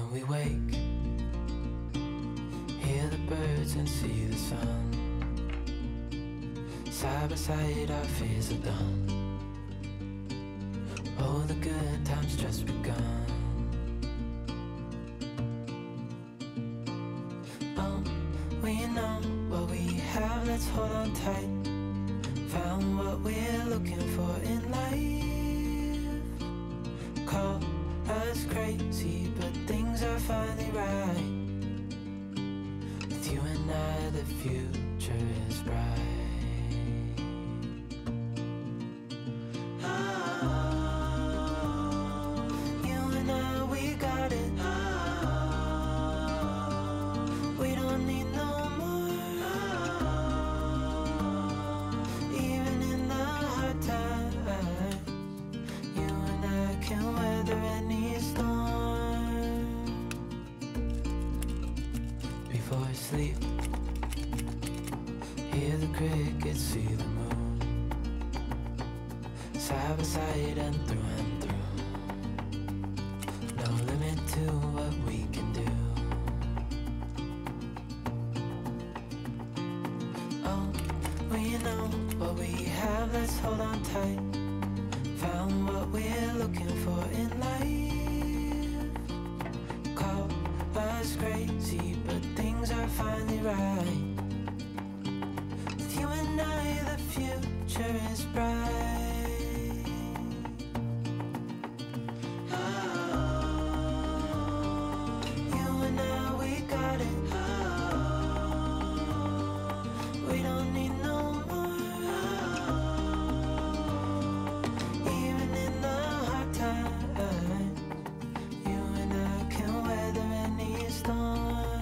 When we wake, hear the birds and see the sun. Side by side our fears are done. Oh, the good times just begun. Oh, we know what we have, let's hold on tight. Found what we're looking for in life. Call us crazy, but things are finally right. With you and I, the future is bright. Sleep, hear the crickets, see the moon. Side by side and through. No limit to what we can do. Oh, we know what we have, let's hold on tight. Found what we're looking for in life. Call us crazy, but things are finally right. With you and I, the future is bright. You and I, we got it. We don't need no more. Even in the hard times, you and I can weather any storm.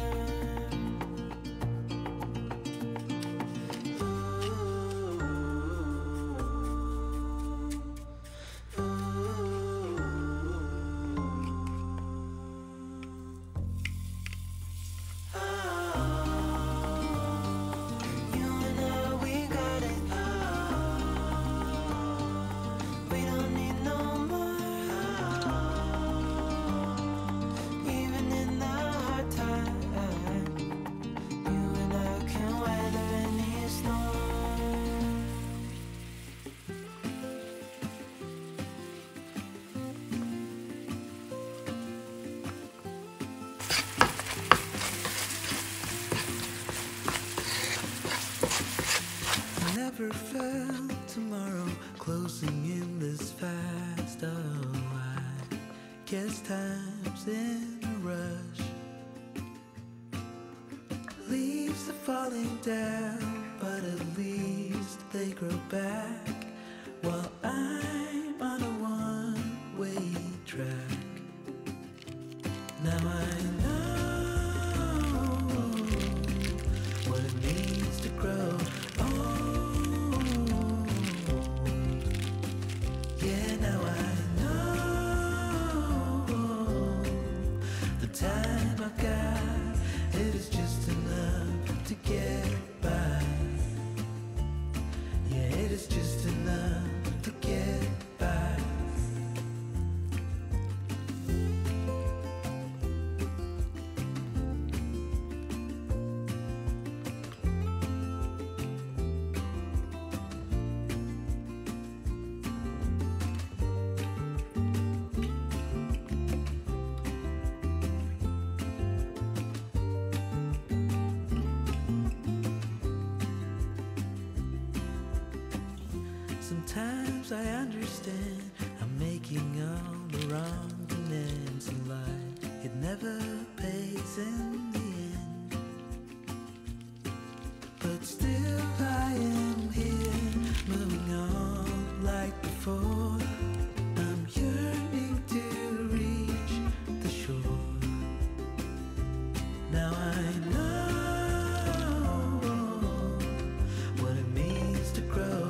Never felt tomorrow closing in this fast. Oh, I guess time's in a rush. Leaves are falling down, but at least they grow back. While I'm on a one-way track. Now I know what it means to grow. Time I've got, it is just enough to get by. Yeah, it is just enough to get by. Sometimes I understand I'm making all the wrong demands in life. It never pays in the end. But still I am here, moving on like before. I'm yearning to reach the shore. Now I know what it means to grow.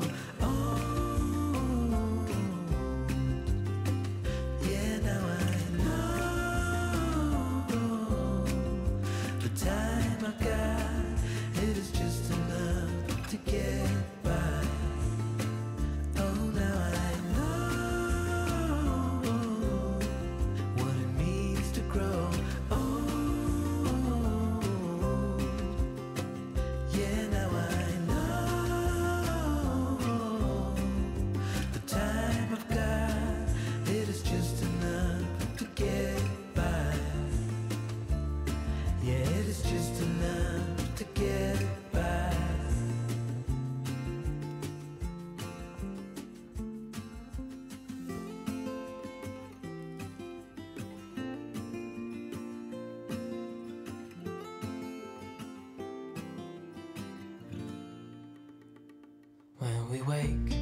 we wake,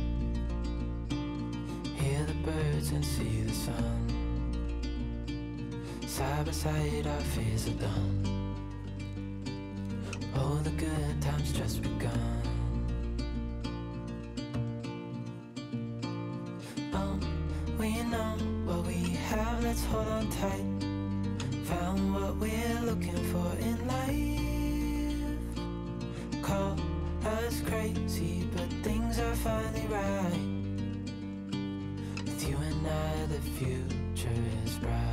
hear the birds and see the sun. Side by side our fears are done. Oh, the good times just begun. Oh, we know what we have, let's hold on tight. Found what we're looking for in life. Call us crazy, but things are finally right. With you and I, the future is bright.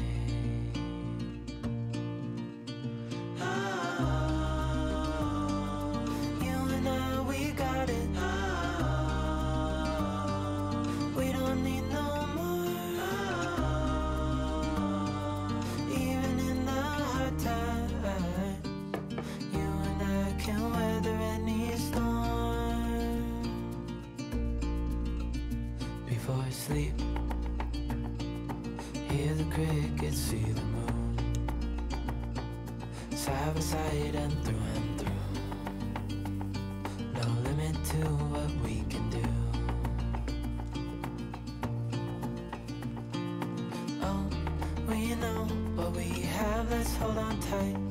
Sleep, hear the crickets, see the moon. Side by side and through. No limit to what we can do. Oh, we know what we have, let's hold on tight.